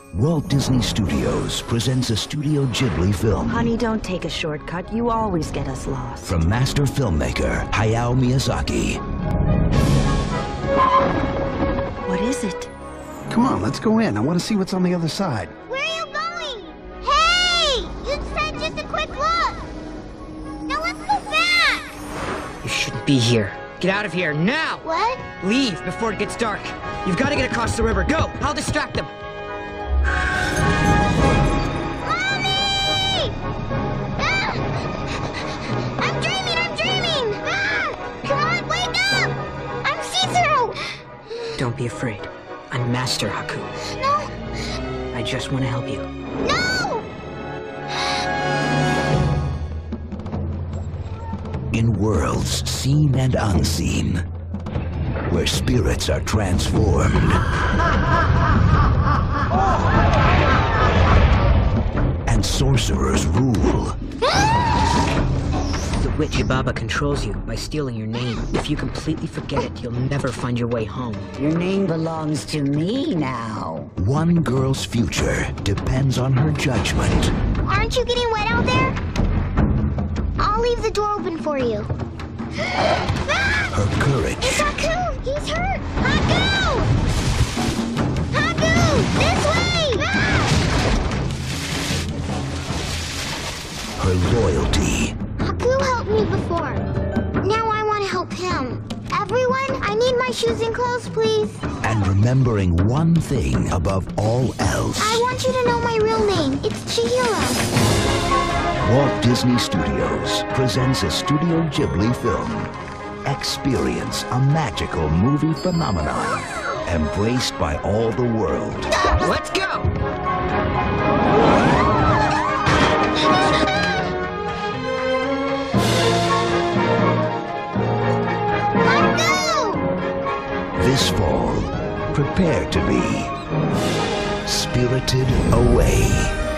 Walt Disney Studios presents a Studio Ghibli film. Honey, don't take a shortcut. You always get us lost. From master filmmaker Hayao Miyazaki. What is it? Come on, let's go in. I want to see what's on the other side. Where are you going? Hey! You said just a quick look! Now let's go back! You shouldn't be here. Get out of here, now! What? Leave before it gets dark. You've got to get across the river. Go! I'll distract them. Mommy! Ah! I'm dreaming! Ah! Come on, wake up! I'm see-through! Don't be afraid. I'm Master Haku. No! I just want to help you. No! In worlds seen and unseen, where spirits are transformed and sorcerers rule. The witch Yubaba controls you by stealing your name. If you completely forget it, you'll never find your way home. Your name belongs to me now. One girl's future depends on her judgment. Aren't you getting wet out there? I'll leave the door open for you. Her courage. It's Haku! He's hurt! Haku! Haku! This way! Her loyalty. Haku helped me before. Now I want to help him. Everyone, I need my shoes and clothes, please. And remembering one thing above all else. I want you to know my real name. It's Chihiro. Walt Disney Studios presents a Studio Ghibli film. Experience a magical movie phenomenon embraced by all the world. Let's go! Haku! This fall, prepare to be spirited away.